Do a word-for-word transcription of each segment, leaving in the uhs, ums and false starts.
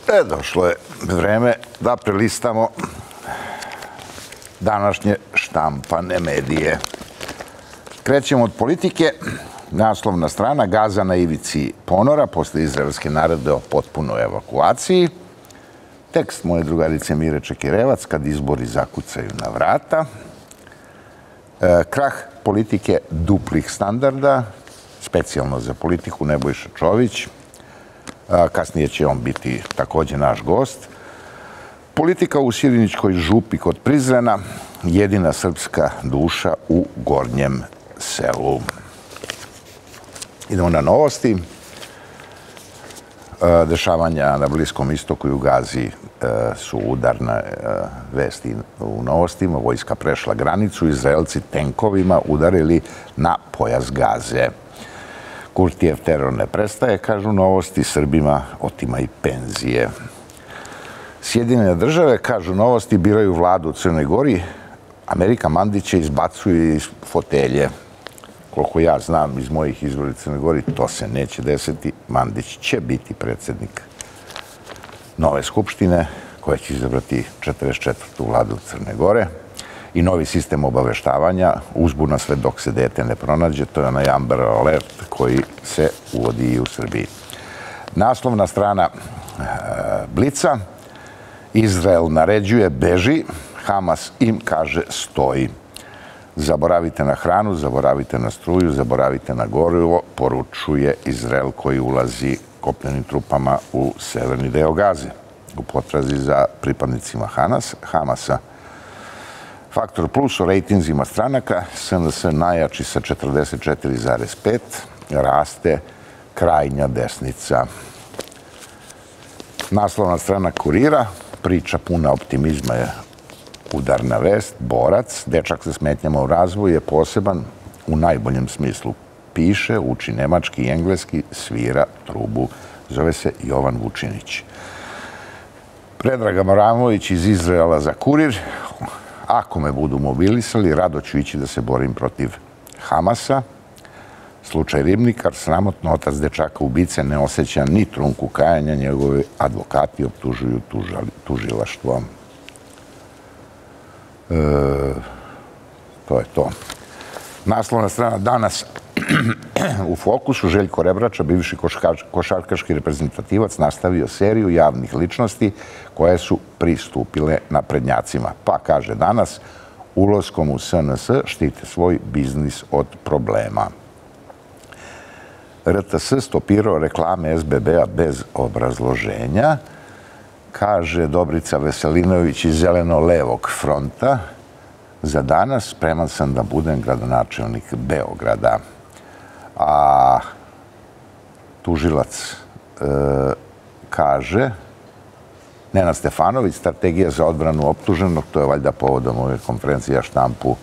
E, došlo je vreme da prelistamo današnje štampane medije. Krećemo od politike. Naslovna strana: Gaza na ivici ponora posle izraelske naredbe o potpunoj evakuaciji. Tekst moje drugarice Mire Čekirevac: Kad izbori zakucaju na vrata. E, krah politike duplih standarda, specijalno za politiku, Nebojša Čović. A, kasnije će on biti takođe naš gost. Politika u Sirinićkoj župi kod Prizrena, jedina srpska duša u Gornjem selu. Idemo na novosti. Dešavanja na Bliskom istoku i u Gazi su udarne vesti u novostima. Vojska prešla granicu, Izraelci tenkovima udarili na pojas Gaze. Kurtijev teror ne prestaje, kažu novosti, Srbima otima i penzije. Sjedinjene države, kažu novosti, biraju vladu u Crnoj Gori. Amerika Mandića izbacuje iz fotelje. Koliko ja znam iz mojih izvora u Crnoj Gori, to se neće desiti. Mandić će biti predsjednik nove skupštine, koja će izabrati četrdeset četvrtu vladu Crne Gore. I novi sistem obaveštavanja, uzbuna sve dok se dete ne pronađe, to je onaj Amber Alert koji se uvodi i u Srbiji. Naslovna strana Blica: Izrael naređuje beži, Hamas im kaže stoji. Zaboravite na hranu, zaboravite na struju, zaboravite na gorivo, poručuje Izrael koji ulazi kopljenim trupama u severni deo Gaze u potrazi za pripadnicima Hamasa. Faktor plus o rejtinzima stranaka: S N S najjači sa četrdeset četiri zarez pet, raste krajnja desnica. Naslovna strana Kurira: Priča puna optimizma je udarna vest. Borac, dečak sa smetnjama u razvoju, je poseban u najboljem smislu. Piše, uči nemački i engleski, svira trubu. Zove se Jovan Vučinić. Predraga Moramović iz Izraela za Kurir: Ako me budu mobilisali, rado ću ići da se borim protiv Hamasa. Slučaj Ribnikar: sramotno, otac dečaka ubice ne osjeća ni trunku kajanja, njegovi advokati optužuju tužilaštvo. E, to je to. Naslovna strana Danas u fokusu: Željko Rebrača, bivši košarkaški reprezentativac, nastavio seriju javnih ličnosti koje su pristupile naprednjacima. Pa kaže Danas: ulaskom u S N S štite svoj biznis od problema. R T S stopirao reklame S B B-a bez obrazloženja. Kaže Dobrica Veselinović iz Zeleno-levog fronta za Danas: spreman sam da budem gradonačelnik Beograda. A tužilac e, kaže, Nenad Stefanović: strategija za odbranu optuženog, to je valjda povodom ove konferencije za štampu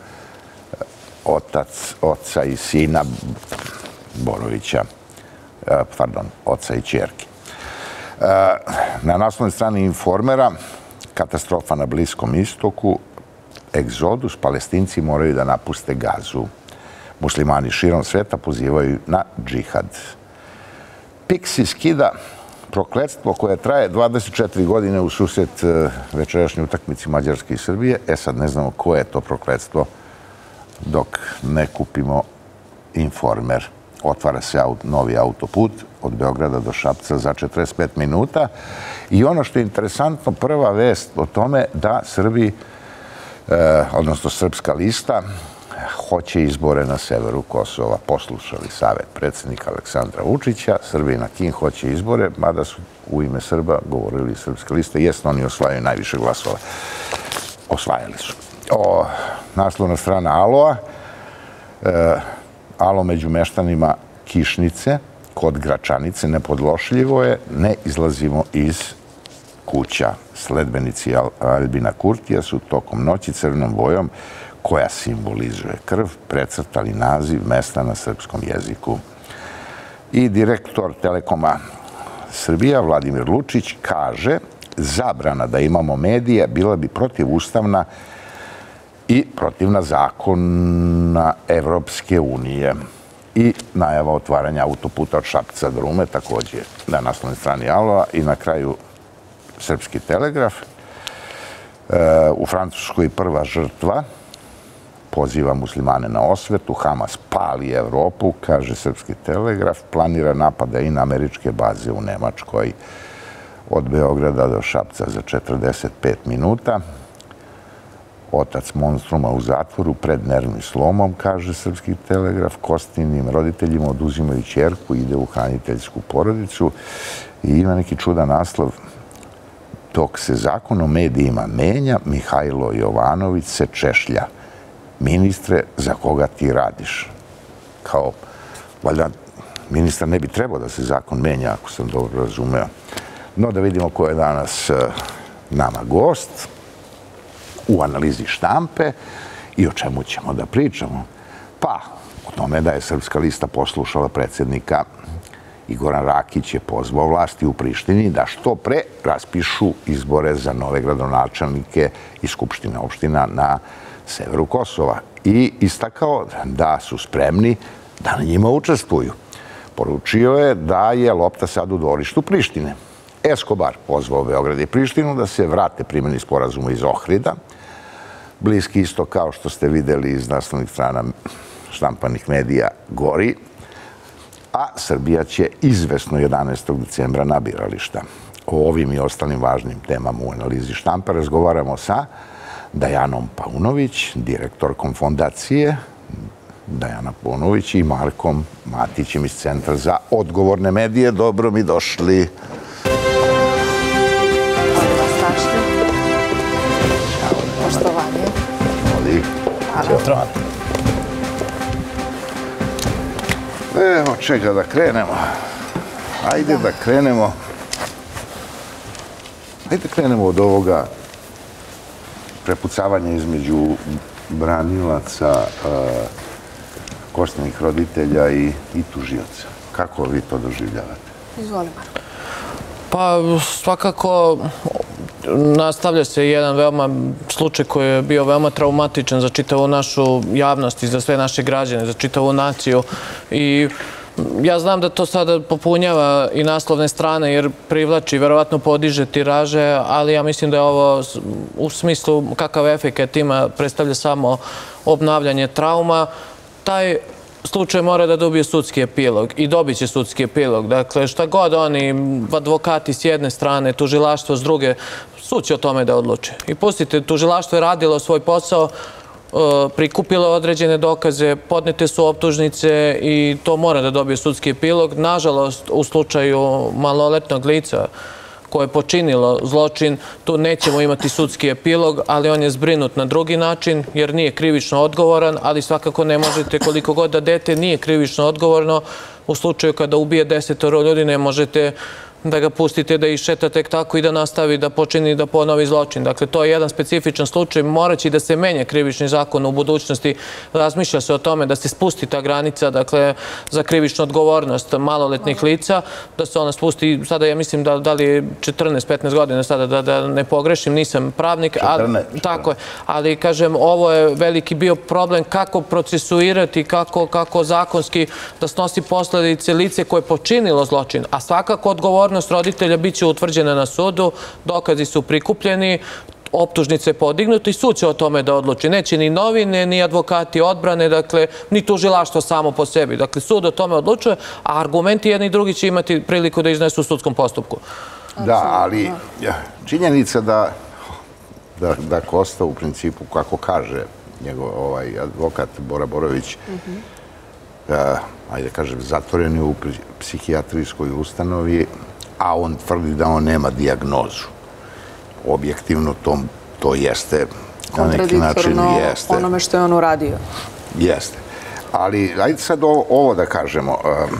otac, oca i sina Borovića, e, pardon, oca i ćerke. E, na naslovnoj strani Informera: katastrofa na Bliskom istoku, egzodus, Palestinci moraju da napuste Gazu. Muslimani širom sveta pozivaju na džihad. Pixi skida prokletstvo koje traje dvadeset četiri godine u susret večerašnje utakmici Mađarske i Srbije. E sad ne znamo koje je to prokletstvo dok ne kupimo Informer. Otvara se novi autoput od Beograda do Šapca za četrdeset pet minuta. I ono što je interesantno, prva vest o tome da Srbi, odnosno Srpska lista, hoće izbore na severu Kosova. Poslušali savet predsjednika Aleksandra Vučića, Srbi na Kin hoće izbore, mada su u ime Srba govorili Srpska lista. Jesno, oni osvajaju najviše glasova. Osvajali su. O, naslovna strana Aloa: e, Alo među meštanima Kišnice kod Gračanice: nepodlošljivo je, ne izlazimo iz kuća. Sledbenici Albina Kurtija su tokom noći crvenom bojom, koja simbolizuje krv, precrtali naziv mesta na srpskom jeziku. I direktor Telekoma Srbija Vladimir Lučić kaže: zabrana da imamo medije bila bi protivustavna i protivna zakona Evropske unije. I najava otvaranja autoputa od Šapca do Rume, takođe na naslovnoj strani Aloa. I na kraju Srpski telegraf. U Francuskoj prva žrtva poziva muslimane na osvetu, Hamas pali Evropu, kaže Srpski telegraf, planira napada i na američke baze u Nemačkoj od Beograda do Šapca za četrdeset pet minuta. Otac monstruma u zatvoru pred nervnim slomom, kaže Srpski telegraf, Kostinim roditeljima oduzimaju ćerku, ide u hraniteljsku porodicu i ima neki čudan naslov: dok se zakon o medijima menja, Mihajlo Jovanović se češlja. Ministre, za koga ti radiš? Kao, valjda, ministar ne bi trebao da se zakon menja, ako sam dobro razumeo. No, da vidimo ko je danas nama gost u analizi štampe i o čemu ćemo da pričamo. Pa, o tome da je Srpska lista poslušala predsjednika i Goran Rakić je pozvao vlasti u Prištini da što pre raspišu izbore za nove gradonačelnike i skupštine opština na severu Kosova i istakao da su spremni da na njima učestvuju. Poručio je da je lopta sad u dvorištu Prištine. Escobar pozvao Beograd i Prištinu da se vrate primjeni sporazuma iz Ohrida. Bliski istok, kao što ste videli iz naslovnih strana štampanih medija, gori, a Srbija će izvesno jedanaestog decembra na birališta. O ovim i ostalim važnim temama u analizi štampa razgovaramo sa Dajanom Paunović, direktorkom fondacije Dajana Paunović i Markom Matićem iz Centra za odgovorne medije. Dobro mi došli. Poštovanje. Hvala. Evo čega da krenemo. Ajde da krenemo. Ajde da krenemo od ovoga prepucavanja između branilaca Kostinih roditelja i tužioca. Kako vi to doživljavate? Izvoli, Marko. Pa svakako nastavlja se jedan veoma slučaj koji je bio veoma traumatičan za čitavu našu javnost i za sve naše građane, za čitavu naciju. I ja znam da to sada popunjava i naslovne strane jer privlači, verovatno podiže tiraže, ali ja mislim da je ovo u smislu kakav efekt ima predstavlja samo obnavljanje trauma. Taj slučaj mora da dobije sudski epilog i dobit će sudski epilog. Dakle, šta god oni, advokati s jedne strane, tužilaštvo s druge, sud će o tome da odluči. I pustite, tužilaštvo je radilo svoj posao, prikupilo određene dokaze, podnete su optužnice i to mora da dobije sudski epilog. Nažalost, u slučaju maloletnog lica koje je počinilo zločin, tu nećemo imati sudski epilog, ali on je zbrinut na drugi način, jer nije krivično odgovoran, ali svakako ne možete, koliko god da dete nije krivično odgovorno, u slučaju kada ubije desetoro ljudi, ne možete da ga pustite da išeta tek tako i da nastavi da počini da ponovi zločin. Dakle, to je jedan specifičan slučaj. Moraće da se menja krivični zakon u budućnosti. Razmišlja se o tome da se spusti ta granica, dakle, za krivičnu odgovornost maloletnih lica, da se ona spusti, sada ja mislim da, da li je četrnaest petnaest godina sada, da, da ne pogrešim, nisam pravnik. Ali, tako je. Ali, kažem, ovo je veliki bio problem kako procesuirati, kako, kako zakonski da snosi posledice lice koje je počinilo zločin, a svakako odgovornost roditelja bit će utvrđena na sudu, dokazi su prikupljeni, optužnice podignuti i sud će o tome da odluči. Neće ni novine, ni advokati odbrane, dakle, ni tužilaštvo samo po sebi. Dakle, sud o tome odlučuje, a argumenti jedni i drugi će imati priliku da iznesu u sudskom postupku. Da, ali činjenica da da Kosta u principu, kako kaže njegov ovaj advokat Bora Borović, ajde kažem, zatvoren je u psihijatrijskoj ustanovi, a on tvrdi da on nema dijagnozu. Objektivno to jeste, na neki način jeste. Onome što je on uradio. Jeste. Ali, ajde sad ovo da kažemo.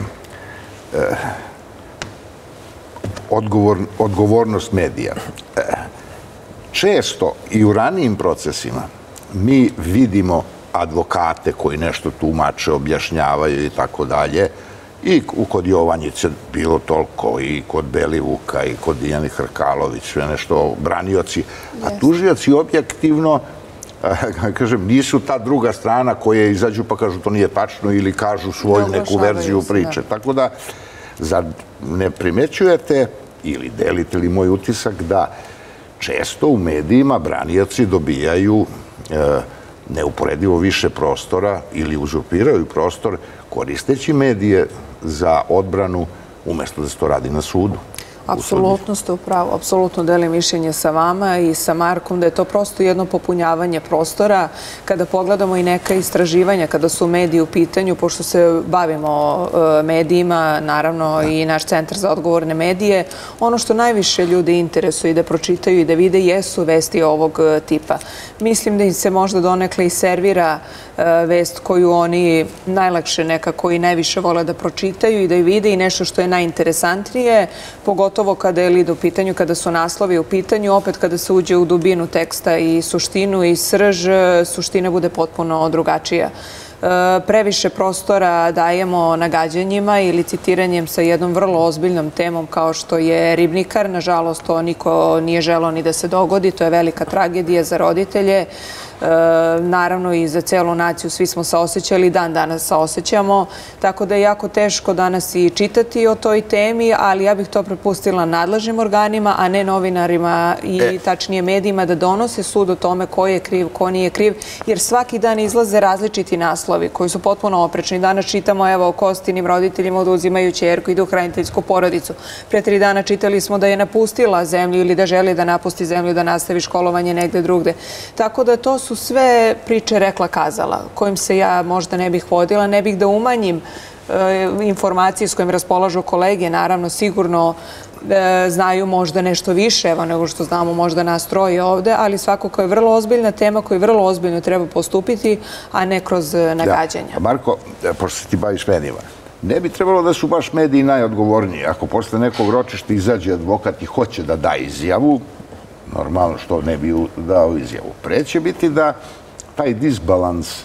Odgovornost medija. Često i u ranijim procesima mi vidimo advokate koji nešto tumače, objašnjavaju i tako dalje. I kod Jovanjice bilo toliko, i kod Belivuka, i kod Dijane Hrkalović, sve nešto, branioci. A tužioci objektivno, kažem, nisu ta druga strana koje izađu pa kažu to nije tačno ili kažu svoju neku verziju priče. Tako da, zar ne primećujete ili delite li moj utisak da često u medijima branioci dobijaju neuporedivo više prostora ili uzurpiraju prostor koristeći medije za odbranu umjesto da se to radi na sudu? Apsolutno ste u pravu, apsolutno delim mišljenje sa vama i sa Markom da je to prosto jedno popunjavanje prostora. Kada pogledamo i neka istraživanja, kada su mediji u pitanju, pošto se bavimo medijima, naravno i naš Centar za odgovorne medije, ono što najviše ljudi interesuje i da pročitaju i da vide jesu vesti ovog tipa. Mislim da im se možda donekle i servira vest koju oni najlakše nekako i najviše vole da pročitaju i da vide i nešto što je najinteresantnije, pogotovo kada je lid u pitanju, kada su naslovi u pitanju, opet kada se uđe u dubinu teksta i suštinu i srž, suština bude potpuno drugačija. Previše prostora dajemo nagađanjima ili citiranjem sa jednom vrlo ozbiljnom temom kao što je Ribnikar. Nažalost, to niko nije želeo ni da se dogodi. To je velika tragedija za roditelje. Naravno i za celu naciju svi smo saosećali, dan danas saosećamo, tako da je jako teško danas i čitati o toj temi, ali ja bih to prepustila nadležnim organima, a ne novinarima i tačnije medijima da donose sud o tome ko je kriv, ko nije kriv, jer svaki dan izlaze različiti naslovi koji su potpuno oprečni. Danas čitamo evo o Kostinim roditeljima oduzimaju ćerku, idu u hraniteljsku porodicu. Pre tri dana čitali smo da je napustila zemlju ili da želi da napusti zemlju, da nastavi školovanje negde drugde. Tako da to su sve priče rekla kazala, kojim se ja možda ne bih vodila, ne bih da umanjim informacije s kojim raspolažu kolege, naravno sigurno znaju možda nešto više, evo nego što znamo možda nas troje ovde, ali svakako je vrlo ozbiljna tema koju vrlo ozbiljno treba postupiti, a ne kroz nagađanja. Marko, pošto se ti baviš medijima, ne bi trebalo da su baš mediji najodgovorniji. Ako posle nekog ročišta izađe advokat i hoće da da izjavu, normalno što ne bi dao izjavu. Pre će biti da taj disbalans,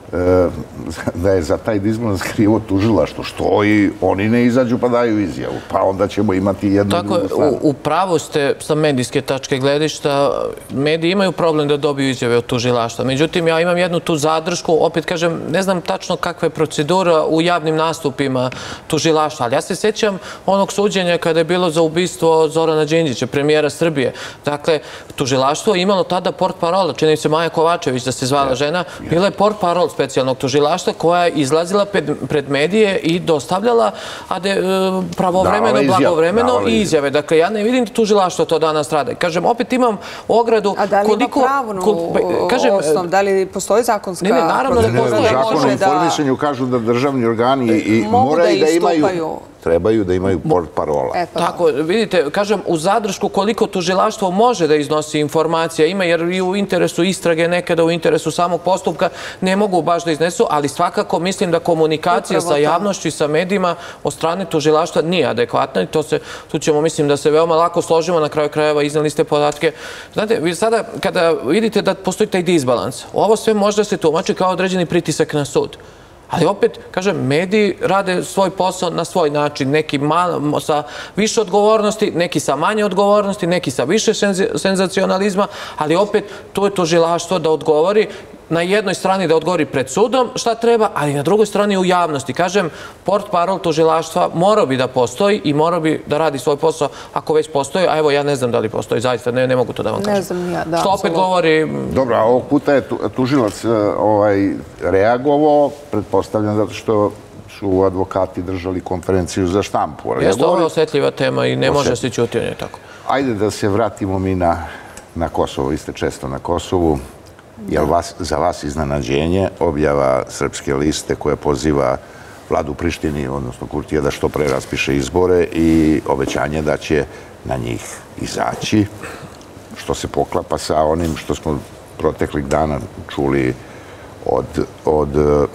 da je za taj disbalans krivo tužilaštvo, što i oni ne izađu pa daju izjavu. Pa onda ćemo imati jednu drugu stranu. Tako, u pravu ste sa medijske tačke gledišta. Mediji imaju problem da dobiju izjave od tužilaštva. Međutim, ja imam jednu tu zadršku. Opet kažem, ne znam tačno kakva je procedura u javnim nastupima tužilaštva, ali ja se sjećam onog suđenja kada je bilo za ubistvo Zorana Đinđića, premijera Srbije. Dakle, tužilaštvo je imalo tada portparola, čini se Maja Kovačević da se zvala žena, bila je portparol specijalnog tužilaštva koja je izlazila pred medije i dostavljala pravovremeno, blagovremeno i izjave. Dakle, ja ne vidim da tužilaštvo to danas rade. Kažem, opet imam ogradu koliko... A da li ima pravnu osnov? Da li postoji zakonska... Ne, ne, naravno da postoji. Zakon o informisanju kažu da državni organi moraju da imaju... trebaju da imaju portparola. Tako, vidite, kažem, u zadršku koliko tužilaštvo može da iznosi informacija ima, jer i u interesu istrage, nekada u interesu samog postupka ne mogu baš da iznesu, ali svakako mislim da komunikacija sa javnošću i sa medijima od strane tužilaštva nije adekvatna i tu ćemo, mislim, da se veoma lako složimo. Na kraju krajeva iznali ste podatke. Znate, vi sada kada vidite da postoji taj disbalans, ovo sve možda se tumači kao određeni pritisak na sud. Ali opet, kažem, mediji rade svoj posao na svoj način. Neki sa više odgovornosti, neki sa manje odgovornosti, neki sa više senzacionalizma, ali opet tu je tužilaštvo da odgovori. Na jednoj strani da odgovori pred sudom šta treba, ali na drugoj strani u javnosti. Kažem, portparol tužilaštva morao bi da postoji i morao bi da radi svoj posao ako već postoji, a evo ja ne znam da li postoji, zaista ne mogu to da vam kažem. Ne znam ja, da. Što opet govori... Dobro, a ovog puta je tužilac reagovao, pretpostavljam zato što su advokati držali konferenciju za štampu. Jeste, ovo je osjetljiva tema i ne može se ćuti o njoj tako. Ajde da se vratimo mi na Kosovo. Vi ste često na Kosovu. Je li za vas iznenađenje objava Srpske liste koja poziva vladu Prištini, odnosno Kurtija, da što pre raspiše izbore i obećanje da će na njih izaći, što se poklapa sa onim što smo proteklih dana čuli od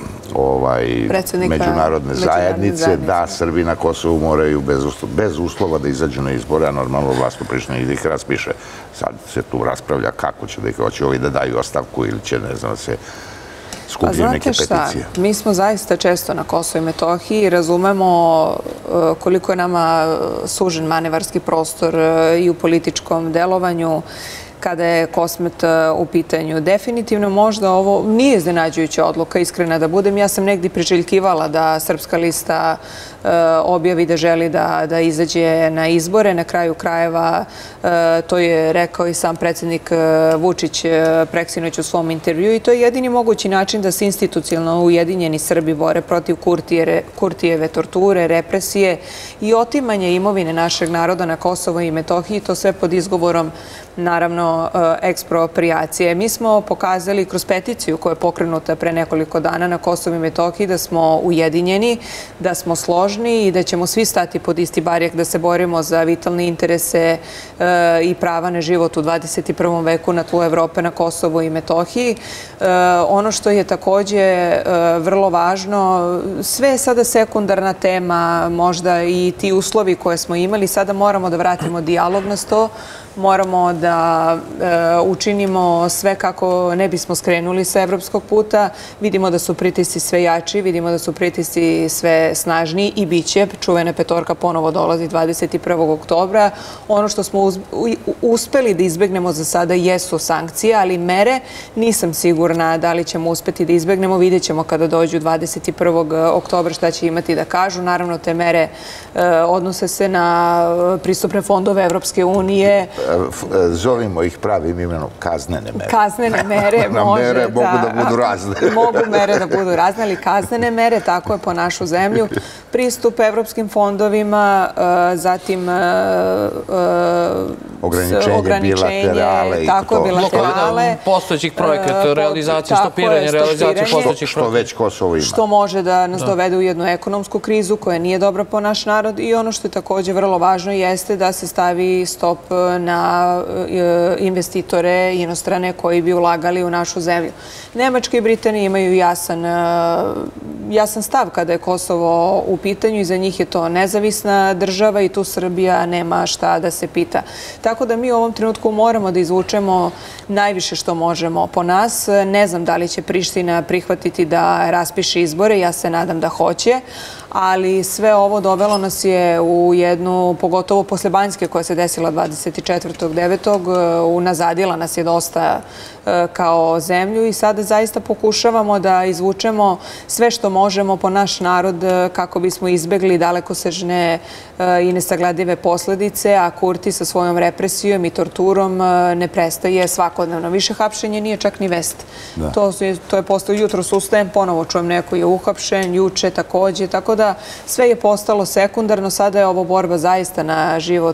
međunarodne zajednice, da Srbi na Kosovu moraju bez uslova da izađu na izbore, a normalno vlast u Prištini da ih raspiše. Sad se tu raspravlja kako će da ih hoće ovi da daju ostavku ili će, ne znam, se skupljaju neke peticije. Znate šta, mi smo zaista često na Kosovo i Metohiji i razumemo koliko je nama sužen manevarski prostor i u političkom delovanju. kada je Kosmet u pitanju. Definitivno možda ovo nije iznenađujuća odluka, iskrena da budem. Ja sam negdje priželjkivala da Srpska lista objavi da želi da, da izađe na izbore. Na kraju krajeva to je rekao i sam predsjednik Vučić preksinoć u svom intervju i to je jedini mogući način da se institucionalno ujedinjeni Srbi bore protiv Kurtijeve, Kurtijeve torture, represije i otimanje imovine našeg naroda na Kosovo i Metohiji, to sve pod izgovorom naravno ekspropriacije. Mi smo pokazali kroz peticiju koja je pokrenuta pre nekoliko dana na Kosovo i Metohiji da smo ujedinjeni, da smo složni i da ćemo svi stati pod isti barjak da se borimo za vitalne interese i prava na život u dvadeset i prvom veku na tlu Evrope, na Kosovo i Metohiji. Ono što je takođe vrlo važno, sve je sada sekundarna tema, možda i ti uslovi koje smo imali, sada moramo da vratimo dijalog na sto, moramo da učinimo sve kako ne bismo skrenuli sa evropskog puta. Vidimo da su pritisci sve jači, vidimo da su pritisci sve snažniji i bit će. Čuvena petorka ponovo dolazi dvadeset prvog oktobra. Ono što smo uspeli da izbegnemo za sada jesu sankcije, ali mere nisam sigurna da li ćemo uspeti da izbegnemo. Vidjet ćemo kada dođu dvadeset prvog oktobra šta će imati da kažu. Naravno, te mere odnose se na pristupne fondove Evropske unije. Zovimo ih pravim imenom kaznene mere. Kaznene mere može mere mogu da budu razne. Mogu mere da budu razne, ali kaznene mere, tako je po našu zemlju. Pristup evropskim fondovima, zatim ograničenje, bilaterale i tako bilaterale. Postojećih projekata, realizacije, stopiranje, realizacije postojećih projekata. Što već Kosovo ima. Što može da nas dovede u jednu ekonomsku krizu koja nije dobra po naš narod i ono što je također vrlo važno jeste da se stavi stop na investitore inostrane koji bi ulagali u našu zemlju. Nemačka i Britanija imaju jasan, jasan stav kada je Kosovo u pitanju i za njih je to nezavisna država i tu Srbija nema šta da se pita. Tako da mi u ovom trenutku moramo da izvučemo najviše što možemo po nas. Ne znam da li će Priština prihvatiti da raspiše izbore, ja se nadam da hoće, ali sve ovo dovelo nas je u jednu, pogotovo posle Banjske koja se desila dvadeset četvrtog devetog unazadila nas je dosta kao zemlju i sada zaista pokušavamo da izvučemo sve što možemo po naš narod kako bismo izbegli dalekosežne i nesagledive posledice, a Kurti sa svojom represijom i torturom ne prestaje svakodnevno. Više hapšenje nije čak ni vest. To, to je postao jutro sustajem, ponovo čujem neko je uhapšen, juče takođe, tako da sve je postalo sekundarno. Sada je ovo borba zaista na život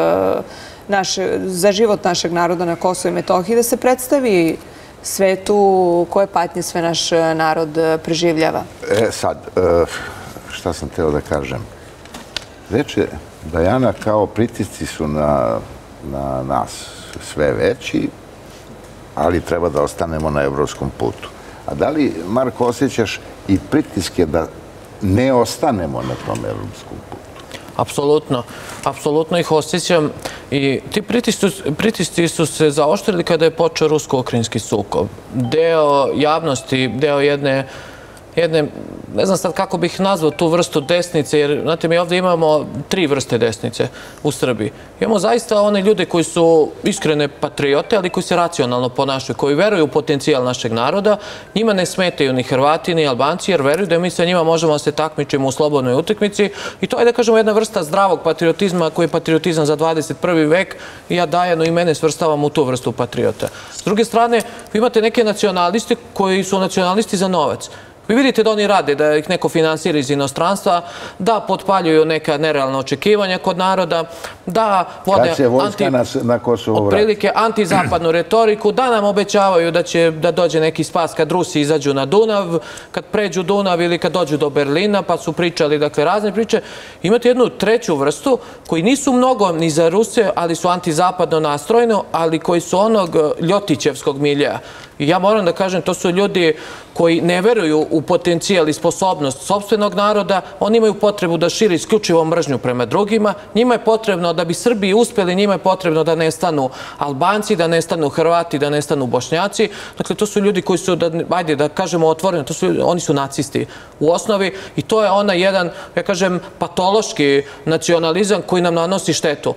Naše, za život našeg naroda na Kosovo i Metohiji, da se predstavi svetu koje patnje sve naš narod preživljava. E sad, šta sam teo da kažem? Reče Dajana, kao pritisci su na, na nas sve veći, ali treba da ostanemo na evropskom putu. A da li, Marko, osjećaš i pritiske da ne ostanemo na tom evropskom putu? Apsolutno. Apsolutno ih osjećam i ti pritisci su se zaoštrili kada je počeo rusko-ukrajinski sukob. Deo javnosti, deo jedne, jedne, ne znam sad kako bih nazvao tu vrstu desnice, jer znate mi ovdje imamo tri vrste desnice u Srbiji. Imamo zaista one ljude koji su iskrene patriote, ali koji se racionalno ponašaju, koji veruju u potencijal našeg naroda. Njima ne smetaju ni Hrvati, ni Albanci, jer veruju da mi sa njima možemo da se takmičimo u slobodnoj utakmici. I to je, da kažemo, jedna vrsta zdravog patriotizma koji je patriotizam za dvadeset prvi vek i ja Dajanu i mene svrstavam u tu vrstu patriota. S druge strane, vi imate neke nacionaliste koji su nacionalisti za novac. Vi vidite da oni rade, da ih neko finansira iz inostranstva, da potpaljuju neka nerealna očekivanja kod naroda, da vode Kad se vojska na, na Kosovo vrati. Otprilike antizapadnu retoriku, da nam obećavaju da će da dođe neki spas kad Rusi izađu na Dunav, kad pređu Dunav ili kad dođu do Berlina, pa su pričali, dakle, razne priče. Imate jednu treću vrstu koji nisu mnogo ni za Ruse, ali su antizapadno nastrojeni, ali koji su onog ljotićevskog miljeja. I ja moram da kažem, to su ljudi koji ne veruju u potencijal i sposobnost sopstvenog naroda, oni imaju potrebu da šire isključivo mržnju prema drugima, njima je potrebno da bi Srbiji uspeli, njima je potrebno da nestanu Albanci, da nestanu Hrvati, da nestanu Bošnjaci. Dakle, to su ljudi koji su, da, ajde da kažemo otvoreno, to su, oni su nacisti u osnovi i to je ona jedan, ja kažem, patološki nacionalizam koji nam nanosi štetu.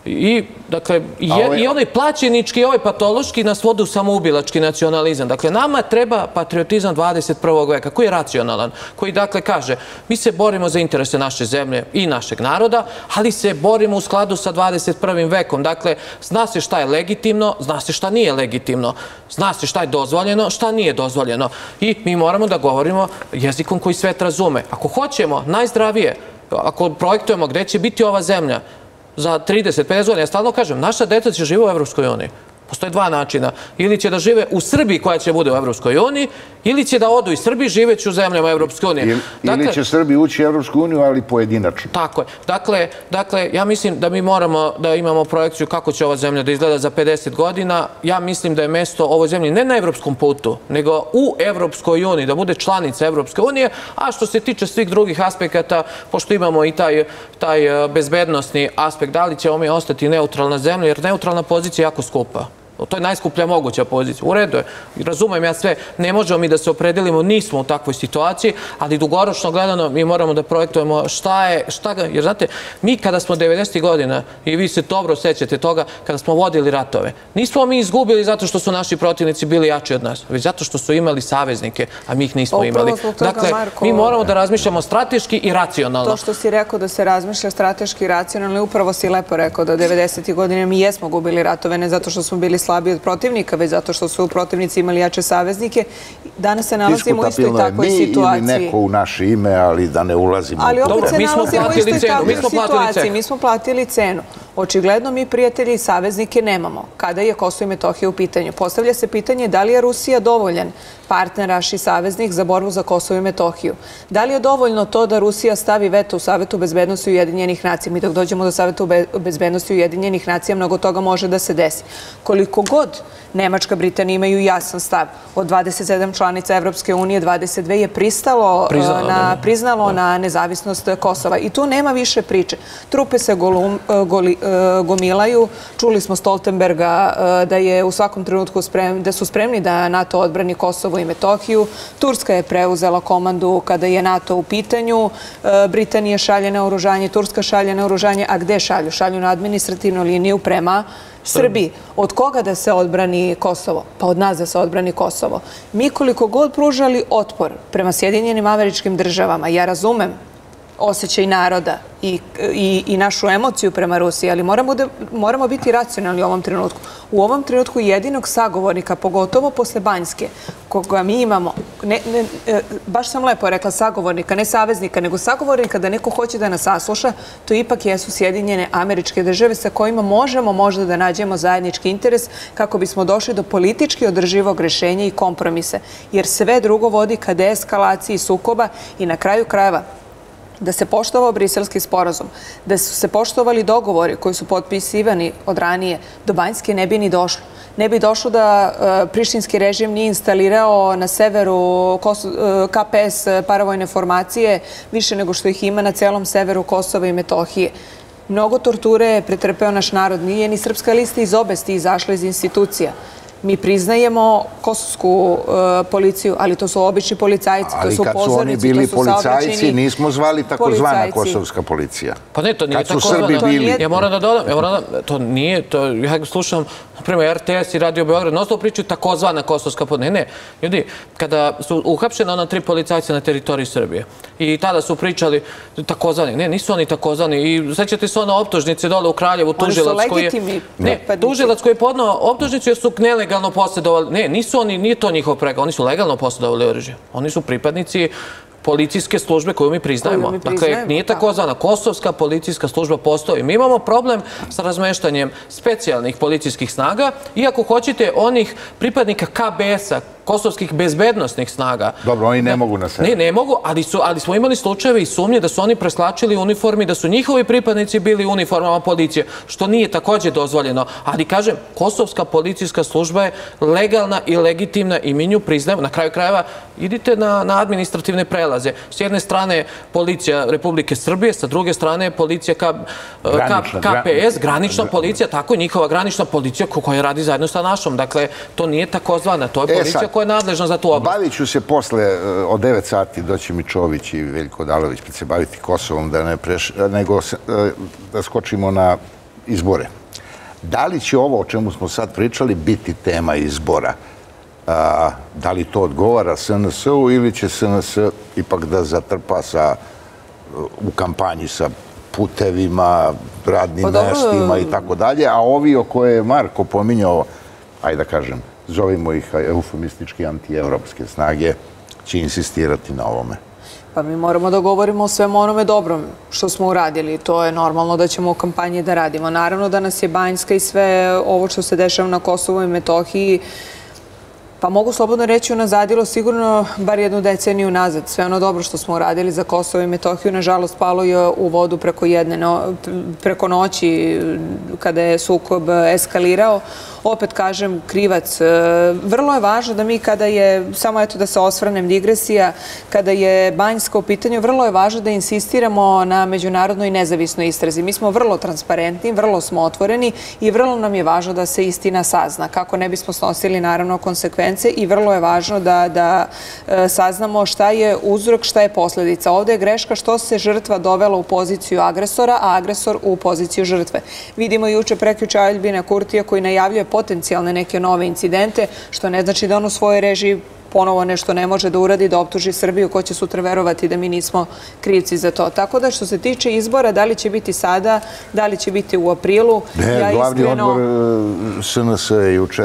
I, dakle, i onaj plaćenički i ovaj patološki nas vode u samoubilački nacionalizam. Dakle, nama treba patriotizam dvadeset prvog veka, koji je racionalan, koji, dakle, kaže, mi se borimo za interese naše zemlje i našeg naroda, ali se borimo u skladu sa dvadeset prvim vekom. Dakle, zna se šta je legitimno, zna se šta nije legitimno, zna se šta je dozvoljeno, šta nije dozvoljeno. I mi moramo da govorimo jezikom koji svet razume. Ako hoćemo najzdravije, ako projektujemo gde će biti ova zemlja, za trideset pedeset godina, ja stalno kažem, naša deca će žive u Evropskoj uniji. Postoje dva načina. Ili će da žive u Srbiji koja će bude u Evropskoj uniji, ili će da odu iz Srbiji živeći u zemljama Evropske unije. Ili će Srbiji ući u Evropsku uniju, ali pojedinačno. Tako je. Dakle, ja mislim da mi moramo da imamo projekciju kako će ova zemlja da izgleda za pedeset godina. Ja mislim da je mesto ovoj zemlji ne na evropskom putu, nego u Evropskoj uniji, da bude članica Evropske unije, a što se tiče svih drugih aspekata, pošto imamo i taj bezbednostni aspekt, da li ćemo mi ostati neutralna zemlja, jer neutralna pozicija je jako skupa. To je najskuplja moguća pozicija. U redu je. Razumem ja sve. Ne možemo mi da se opredelimo, nismo u takvoj situaciji, ali dugoročno gledano mi moramo da projektujemo šta je, šta ga, jer znate, mi kada smo devedesetih godina, i vi se dobro sećate toga, kada smo vodili ratove, nismo mi izgubili zato što su naši protivnici bili jači od nas, već zato što su imali saveznike, a mi ih nismo imali. Dakle, mi moramo da razmišljamo strateški i racionalno. To što si rekao da se razmišlja strateški i racionalno, upravo si lepo rekao da devedesetih godina mi jesmo gubili ratove, ne zato što smo bili slabiji od protivnika, već zato što su protivnici imali jače saveznike. Danas se nalazimo u istoj takvoj situaciji. Mi ili neko u naše ime, ali da ne ulazimo. Ali opet se nalazimo u istoj takvoj situaciji. Mi smo platili cenu. Očigledno mi prijatelji i saveznike nemamo. Kada je Kosovo i Metohija u pitanju? Postavlja se pitanje da li je Rusija dovoljan partner, naš i saveznik za borbu za Kosovo i Metohiju. Da li je dovoljno to da Rusija stavi veto u Savetu bezbednosti Ujedinjenih nacija? Mi dok dođemo do Saveta bezbednosti Ujedinjenih nacija, mnogo toga može da se desi. Koliko god Nemačka, Britanija imaju jasan stav. Od dvadeset sedam članica Evropske unije, dvadeset dve je priznalo na nezavisnost Kosova. I tu nema više priče. Trupe se gomilaju. Čuli smo Stoltenberga da je u svakom trenutku da su spremni da NATO odbrani Kosovo i Metohiju. Turska je preuzela komandu kada je NATO u pitanju. Britanija šalje naoružanje, Turska šalje naoružanje. A gde šalju? Šalju na administrativnu liniju prema Srbiji. Od koga da se odbrani Kosovo? Pa od nas da se odbrani Kosovo. Mi koliko god pružali otpor prema Sjedinjenim Američkim Državama, ja razumem osjećaj naroda i našu emociju prema Rusiji, ali moramo biti racionalni u ovom trenutku. U ovom trenutku jedinog sagovornika, pogotovo posle Banjske, koga mi imamo, baš sam lepo rekla sagovornika, ne saveznika, nego sagovornika da neko hoće da nas sasluša, to ipak jesu Sjedinjene Američke Države sa kojima možemo možda da nađemo zajednički interes kako bismo došli do politički održivog rešenja i kompromise. Jer sve drugo vodi ka deeskalaciji sukoba i na kraju krajeva da se poštovao Briselski sporazum, da su se poštovali dogovori koji su potpisivani od ranije, do Banjske ne bi ni došlo. Ne bi došlo da prištinski režim nije instalirao na severu K P S paravojne formacije više nego što ih ima na celom severu Kosova i Metohije. Mnogo torture je pretrpeo naš narod. Nije ni Srpska lista iz obesti izašla iz institucija. Mi priznajemo kosovsku policiju, ali to su obični policajci, to su pozornici, to su saobraćeni policajci. Ali kad su oni bili policajci, nismo zvali takozvana kosovska policija. Pa ne, to nije takozvana. Ja moram da dodam, to nije, ja slušam, naprema, R T S i Radio Beograd, non stop pričaju takozvana kosovska policija. Ne, ne, ljudi, kada su uhapšena ona tri policajca na teritoriji Srbije i tada su pričali takozvani, ne, nisu oni takozvani i sećate se ona optužnice dole u Kraljevu, tužilac koji je... Oni su legitimni. Ne, tužilac koji je podnao optužnicu jer su nelegalni legalno posjedovali, ne, nisu oni, nije to njihov prega, oni su legalno posjedovali oružje. Oni su pripadnici policijske službe koju mi priznajemo. Dakle, nije takozvana kosovska policijska služba postoji. Mi imamo problem sa razmeštanjem specijalnih policijskih snaga, iako hoćete onih pripadnika K B S-a, kosovskih bezbednostnih snaga. Dobro, oni ne mogu na sebe. Ne, ne mogu, ali smo imali slučajeve i sumnje da su oni preslačili uniformi, da su njihovi pripadnici bili u uniformama policije, što nije također dozvoljeno. Ali, kažem, kosovska policijska služba je legalna i legitimna i mi nju priznajemo. Na kraju krajeva, idite na administrativne prelaze. S jedne strane policija Republike Srbije, sa druge strane policija K P S, granična policija, tako je njihova granična policija koja radi zajedno sa našom. Dakle, to nije takozvana, to je policija koja je nadležna za tu oblast. Bavit ću se posle, od devet sati doći mi Čović i Veljko Odalović pa se baviti Kosovom, nego da skočimo na izbore. Da li će ovo o čemu smo sad pričali biti tema izbora? Da li to odgovara S N S-u ili će S N S ipak da zatrpa sa, u kampanji sa putevima, radnim mestima i tako dalje, a ovi o koje je Marko pominjao, ajde da kažem, zovimo ih eufemistički antievropske snage, će insistirati na ovome. Pa mi moramo da govorimo o svemu onome dobrom što smo uradili. To je normalno da ćemo u kampanji da radimo. Naravno da nas je Banjska i sve ovo što se dešava na Kosovu i Metohiji, pa mogu slobodno reći, unazadilo sigurno bar jednu deceniju nazad. Sve ono dobro što smo uradili za Kosovo i Metohiju, nažalost, palo je u vodu preko jedne, preko noći kada je sukob eskalirao. Opet kažem, krivac. Vrlo je važno da mi kada je, samo eto da se osvrnem, digresija, kada je Banjska u pitanju, vrlo je važno da insistiramo na međunarodnoj nezavisnoj istrazi. Mi smo vrlo transparentni, vrlo smo otvoreni i vrlo nam je važno da se istina sazna, kako ne bismo snosili naravno konsekvence, i vrlo je važno da, da saznamo šta je uzrok, šta je posljedica. Ovdje je greška što se žrtva dovela u poziciju agresora, a agresor u poziciju žrtve. Vidimo juče prekjuče Aljbina Kurtija koji najavljuje potencijalne neke nove incidente, što ne znači da on u svojoj režiji ponovo nešto ne može da uradi, da optuži Srbiju, ko će sutra verovati da mi nismo krivci za to. Tako da što se tiče izbora, da li će biti sada, da li će biti u aprilu, ne, glavni odbor S N S je juče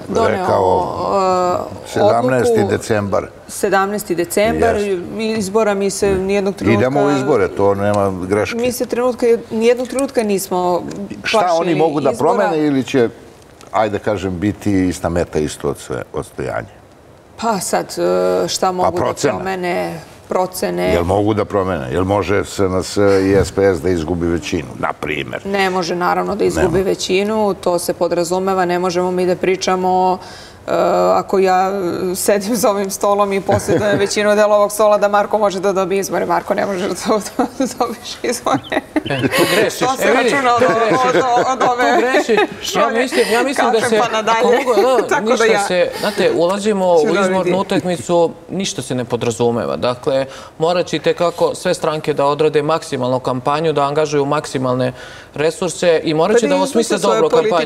rekao sedamnaesti decembar. sedamnaesti decembar, izbora mi se nijednog trenutka... Idemo u izbore, to nema greške. Mi se trenutka, nijednog trenutka nismo plašili izbora. Šta oni mogu da promene ili će, ajde da kažem, biti ista meta isto od odstojanja? Pa sad, šta mogu da promene, procene... Jel mogu da promene? Jel može S N S i S P S da izgubi većinu, na primjer? Ne može, naravno, da izgubi većinu, to se podrazumeva, ne možemo mi da pričamo... Ako ja sedim za ovim stolom i posjedujem većinu dela ovog stola, da Marko može da dobije izbore. Marko, ne može da dobiš izbore. Tu grešiš. To se računa od ove... Tu grešiš. Ja mislim da se... Tako da ja... Znate, ulazimo u izbornu utakmicu, ništa se ne podrazumeva. Dakle, morat ćete kako sve stranke da odrade maksimalnu kampanju, da angažuju maksimalne resurse i morat će da osmisle dobro kampanju.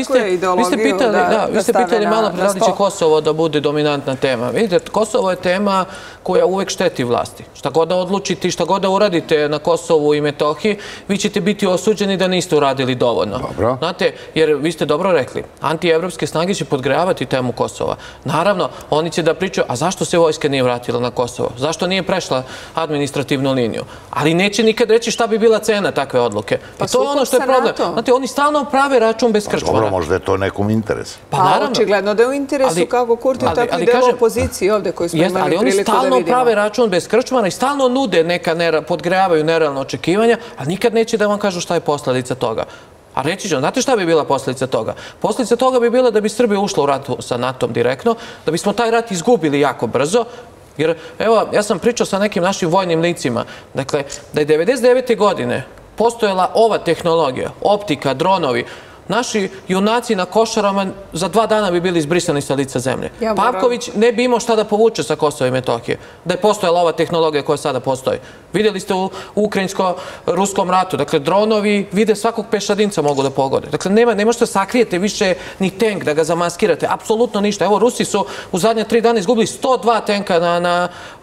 Vi ste pitali malo da li će Kosovo da bude dominantna tema. Vidite, Kosovo je tema koja uvek šteti vlasti. Šta god da odlučite i šta god da uradite na Kosovu i Metohiji, vi ćete biti osuđeni da niste uradili dovoljno. Znate, jer vi ste dobro rekli, antievropske snage će podgrejavati temu Kosova. Naravno, oni će da pričaju, a zašto se vojska nije vratila na Kosovo? Zašto nije prešla administrativnu liniju? Ali neće nikad reći šta bi bila cena takve odluke. I to je ono što je problem. Znate, oni stalno prave račun bez krčmara. Dobro, možda je to nekom interes. Pa, očigledno da je u interesu kako Kurti, tako i delo opoziciji ovde koji smo imali priliku da vidimo. Ali oni stalno prave račun bez krčmara i stalno nude neka, podgrejavaju nerealne očekivanja, a nikad neće da vam kažu šta je posljedica toga. A reći ću, znate šta bi bila posljedica toga? Posljedica toga bi bila da bi Srbija ušla u rat sa NATO-om direktno, da bismo taj rat izgubili jako brzo, jer, evo, ja sam pričao sa nekim našim vojnim licima, dakle, da je devedeset devete godine postojala ova tehnologija, optika, dronovi, naši junaci na Košarama za dva dana bi bili izbrisani sa lica zemlje. Pavković ne bi imao šta da povuče sa Kosova i Metohije, da je postojala ova tehnologija koja sada postoji. Vidjeli ste u ukrajinsko-ruskom ratu, dakle, dronovi vide svakog pešadinca mogu da pogode. Dakle, ne možete sakrijete više ni tank da ga zamaskirate, apsolutno ništa. Evo, Rusi su u zadnje tri dana izgubili sto dva tenka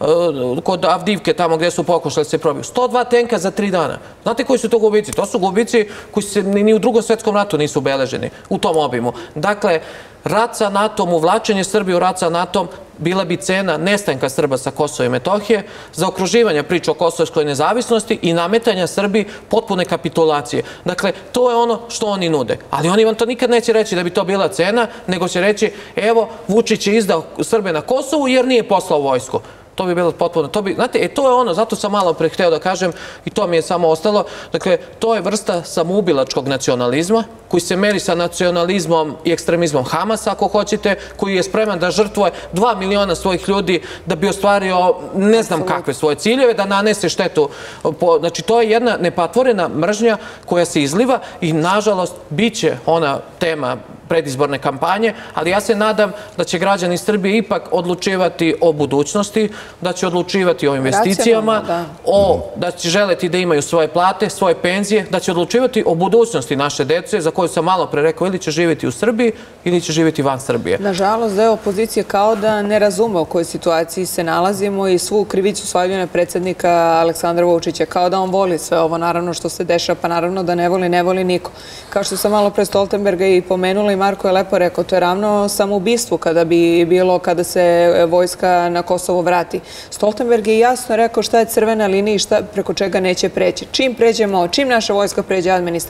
kod Avdivke, tamo gdje su pokušali se probiju. sto dva tenka za tri dana. Znate koji su to gubici? To su gubici koji se ni u drugom svetskom ratu nisu ubeleženi u tom obimu. Dakle, rat sa NATO-om, uvlačenje Srbije u rat sa NATO-om, bila bi cena nestanka Srba sa Kosova i Metohije, zaokruživanja priča o kosovskoj nezavisnosti i nametanja Srbiji potpune kapitulacije. Dakle, to je ono što oni nude. Ali oni vam to nikad neće reći da bi to bila cena, nego će reći, evo, Vučić je izdao Srbe na Kosovu jer nije poslao vojsku. To bi bilo potpuno, to bi, znate, e, to je ono, zato sam malo pre hteo da kažem i to mi je samo ostalo, dakle, to je vrsta samoubilačkog nacionalizma koji se meri sa nacionalizmom i ekstremizmom Hamasa, ako hoćete, koji je spreman da žrtvuje dva miliona svojih ljudi da bi ostvario ne znam kakve svoje ciljeve, da nanese štetu. Znači, to je jedna nepatvorena mržnja koja se izliva i, nažalost, bit će ona tema predizborne kampanje, ali ja se nadam da će građani Srbije ipak odlučivati o budućnosti, da će odlučivati o investicijama, da će želeti da imaju svoje plate, svoje penzije, da će odlučivati o budućnosti naše dece, za koju sam malo pre rekao, ili će živjeti u Srbiji ili će živjeti van Srbije. Nažalost, deo opozicije kao da ne razume u kojoj situaciji se nalazimo i svu krivicu svaljuje na predsjednika Aleksandra Vučića, kao da on voli sve ovo, naravno što se dešava, pa naravno da ne voli, ne voli niko. Kao što sam malo pre Stoltenberga i pomenula i Marko je lepo rekao, to je ravno samoubistvu kada bi bilo, kada se vojska na Kosovo vrati. Stoltenberg je jasno rekao šta je crvena linija i šta, preko čega neće preći. Čim pređemo, čim naša vojska pređe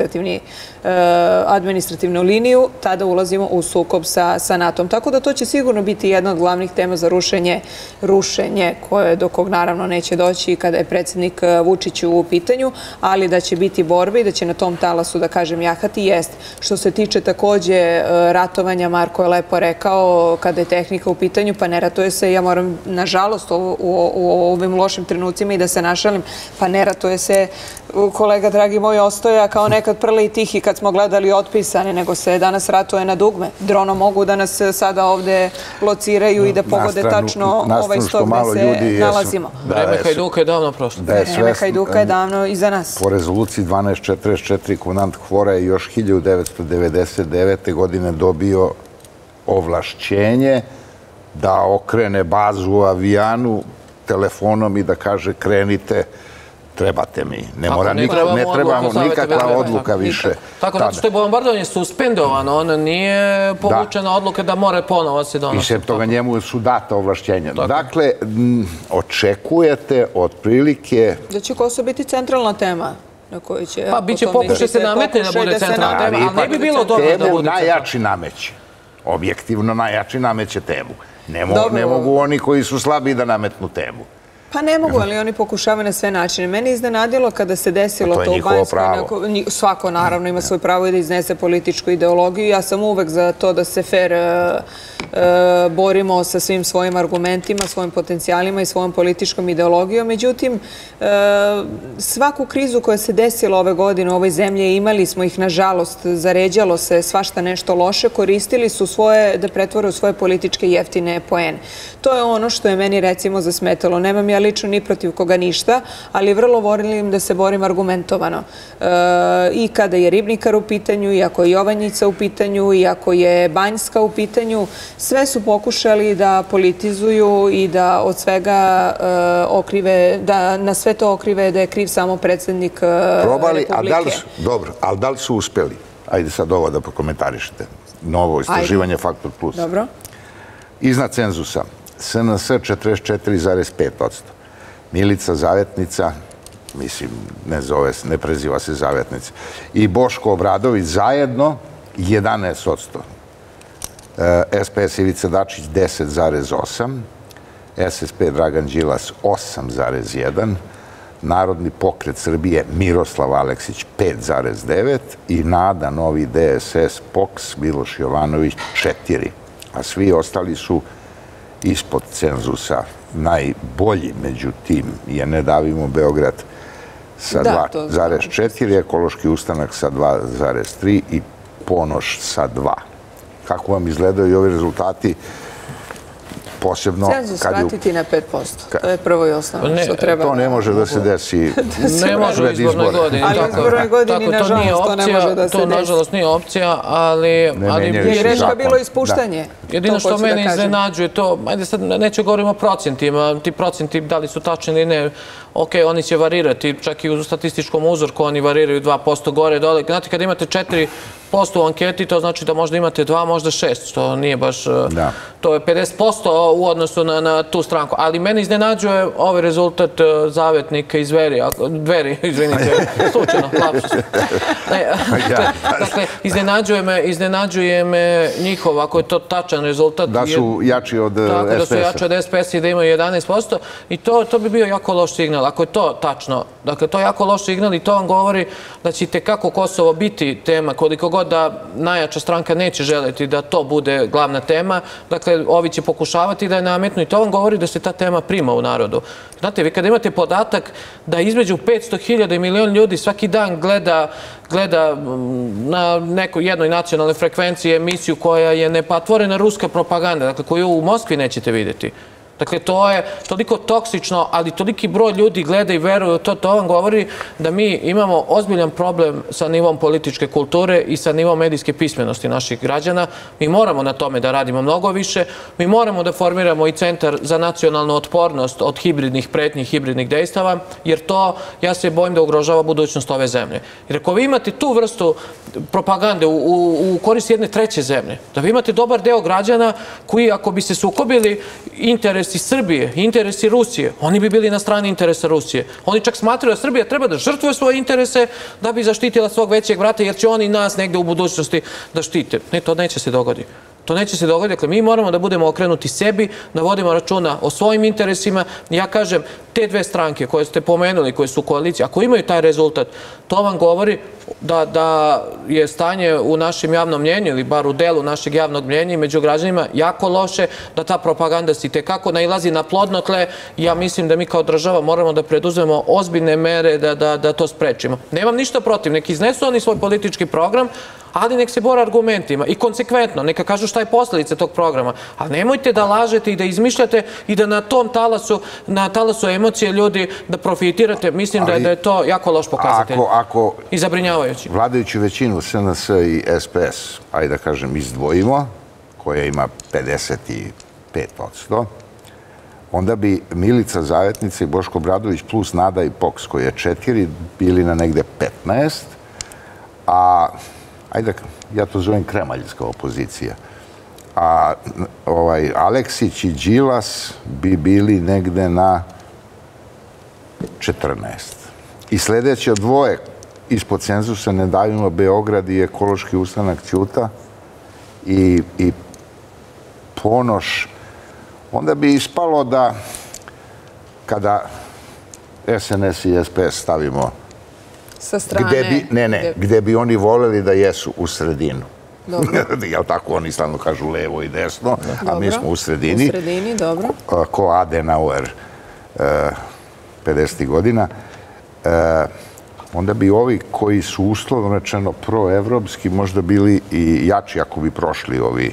administrativnu liniju, tada ulazimo u sukob sa, sa NATO-om. Tako da to će sigurno biti jedna od glavnih tema za rušenje, rušenje koje do kog naravno neće doći kada je predsjednik Vučić u pitanju, ali da će biti borbe i da će na tom talasu, da kažem, jahati jest. Što se tiče takođe ratovanja, Marko je lepo rekao, kada je tehnika u pitanju, pa ne ratuje se, ja moram, nažalost, u, u, u ovim lošim trenucima i da se našalim, pa ne ratuje se, kolega dragi moj, Ostoja kao nekad prli i tihi kad smo gledali otpisane, nego se danas ratuje na dugme. Dronom mogu da nas sada ovde lociraju i da pogode tačno ovaj sto gde se nalazimo. Vreme Hajduka je davno prošlo. Vreme Hajduka je davno iza nas. Po rezoluciji dvanaest četrdeset četiri komandant Hvora je još hiljadu devetsto devedeset devete. godine dobio ovlašćenje da okrene bazu u Avijanu telefonom i da kaže krenite, trebate mi. Ne mora ne trebamo nikakva odluka više. Tako da što je bombardovanje suspendovano, ono nije povučena odluka da more ponovo se donosi. I sem toga njemu su data ovlašćenja. Dakle, očekujete otprilike... Da će Kosovo biti centralna tema na kojoj će... Pa bit će pokušaj se nametne da bude centralna tema, ali ne bi bilo dobro da bude temu najjači nameće. Objektivno najjači nameće temu. Ne mogu oni koji su slabi da nametnu temu. Pa ne mogu, ali oni pokušavaju na sve načine. Meni je iznenadilo kada se desilo to u Banjskoj. Svako naravno ima svoje pravo i da iznese političku ideologiju. Ja sam uvek za to da se fer borimo sa svim svojim argumentima, svojim potencijalima i svojom političkom ideologijom. Međutim, svaku krizu koja se desila ove godine u ovoj zemlji, imali smo ih, nažalost, zaređalo se svašta nešto loše, koristili su svoje, da pretvore u svoje političke jeftine poene. To je ono što je meni, recimo, zasmetalo. Nemam ja lično ni protiv koga ništa, ali vrlo volim da se borim argumentovano. I kada je Ribnikar u pitanju, i ako je Jovanjica u pitanju, i ako je Banjska u pitanju, sve su pokušali da politizuju i da od svega okrive, da na sve to okrive da je kriv samo predsjednik Republike. Dobro, ali da li su uspeli? Ajde sad ovo da prokomentarišete. Novo istraživanje Faktor Plus. Dobro. Iznad cenzusa S N S četrdeset četiri zarez pet posto. Milica Zavetnica, mislim, ne zove se, ne preziva se Zavetnica, i Boško Obradović zajedno jedanaest posto. S P S Ivica Dačić deset zarez osam, S S P Dragan Đilas osam zarez jedan, Narodni pokret Srbije Miroslav Aleksić pet zarez devet i Nada Novi D S S P O K S Miloš Jovanović četiri. A svi ostali su ispod cenzusa. Najbolji među tim je Ne davimo Beograd sa dva zarez četiri, Ekološki ustanak sa dva zarez tri i Ponoš sa dva. Kako vam izgledaju i ovi rezultati? Posebno... Cenzus vratiti na pet posto. To je prvo i osnovno što treba... To ne može da se desi ne može u izbornoj godini. Ali u izbornoj godini, nažalost, to ne može da se desi. To, nažalost, nije opcija, ali... Je greška bilo ispuštanje. Jedino što mene iznenađuje to, ajde sad neću govorimo o procentima, ti procenti da li su tačni ili ne, ok, oni će varirati, čak i u statističkom uzorku oni variraju dva posto gore, dole. Znate, kada imate četiri posto u anketi, to znači da možda imate dva, možda šest, što nije baš... To je pedeset posto u odnosu na tu stranku. Ali mene iznenađuje ovaj rezultat Zavetnika iz Dveri, Dveri, izvinite, slučajno, lapsus. Dakle, iznenađuje me njihov, ako je to tačan rezultat. Da su jači od S P S-a. Da su jači od S P S-a i da imaju jedanaest posto. I to bi bio jako loš signal. signal, ako je to tačno, dakle, to je jako loš signal i to vam govori da će itekako Kosovo biti tema, koliko god da najjača stranka neće želeti da to bude glavna tema, dakle, ovi će pokušavati da je nametnu i to vam govori da se ta tema prima u narodu. Znate, vi kada imate podatak da između petsto hiljada i milion ljudi svaki dan gleda gleda na nekoj jednoj nacionalnoj frekvenciji emisiju koja je nepatvorena ruska propaganda, dakle, koju u Moskvi nećete vidjeti. Dakle, to je toliko toksično, ali toliki broj ljudi gleda i veruju, to, to vam govori da mi imamo ozbiljan problem sa nivom političke kulture i sa nivom medijske pismenosti naših građana. Mi moramo na tome da radimo mnogo više. Mi moramo da formiramo i centar za nacionalnu otpornost od hibridnih pretnji, hibridnih dejstava, jer to, ja se bojim da ugrožava budućnost ove zemlje. Jer ako vi imate tu vrstu propagande u, u, u korist jedne treće zemlje, da vi imate dobar deo građana koji, ako bi se sukobili interesi Srbije, interesi Rusije, oni bi bili na strani interesa Rusije. Oni čak smatraju da Srbija treba da žrtvuje svoje interese da bi zaštitila svog većeg brata, jer će oni nas negde u budućnosti da štite. Ne, to neće se dogoditi. To neće se dogoditi. Dakle, mi moramo da budemo okrenuti sebi, da vodimo računa o svojim interesima. Ja kažem, te dve stranke koje ste pomenuli, koje su u koaliciji, ako imaju taj rezultat, to vam govori da, da je stanje u našem javnom mnjenju ili bar u delu našeg javnog mnjenja i među građanima jako loše, da ta propaganda se itekako nailazi na plodno tle. Ja mislim da mi kao država moramo da preduzmemo ozbiljne mere da, da, da to sprečimo. Nemam ništa protiv, nek iznesu oni svoj politički program, ali nek se bore argumentima i konsekventno, neka kažu šta je posljedica tog programa. Ali nemojte da lažete i da izmišljate i da na tom talasu, na talasu emocije ljudi da profitirate. Mislim da je, da je to jako loš pokazatelj. Ako, ako i zabrinjavajući. Vladajuću većinu S N S i S P S, ajde da kažem, izdvojimo, koja ima pedeset pet posto, onda bi Milica Zavetnica i Boško Obradović plus Nada i Poks, koji je četiri, bili na negde petnaest, a ajde, ja to zovem kremaljska opozicija. A ovaj, Aleksić i Đilas bi bili negde na četrnaest. I sljedeće dvoje ispod cenzusa Ne davimo Beograd i Ekološki ustanak Ćuta i, i Ponoš. Onda bi ispalo da kada S N S i S P S stavimo sa strane... Gde bi, ne, ne, gde bi oni voleli da jesu u sredinu. Jel tako, oni stalno kažu levo i desno, a mi smo u sredini. U sredini, dobro. Ko Adenauer pedesetih godina. Onda bi ovi koji su uslovno rečeno proevropski možda bili i jači ako bi prošli ovi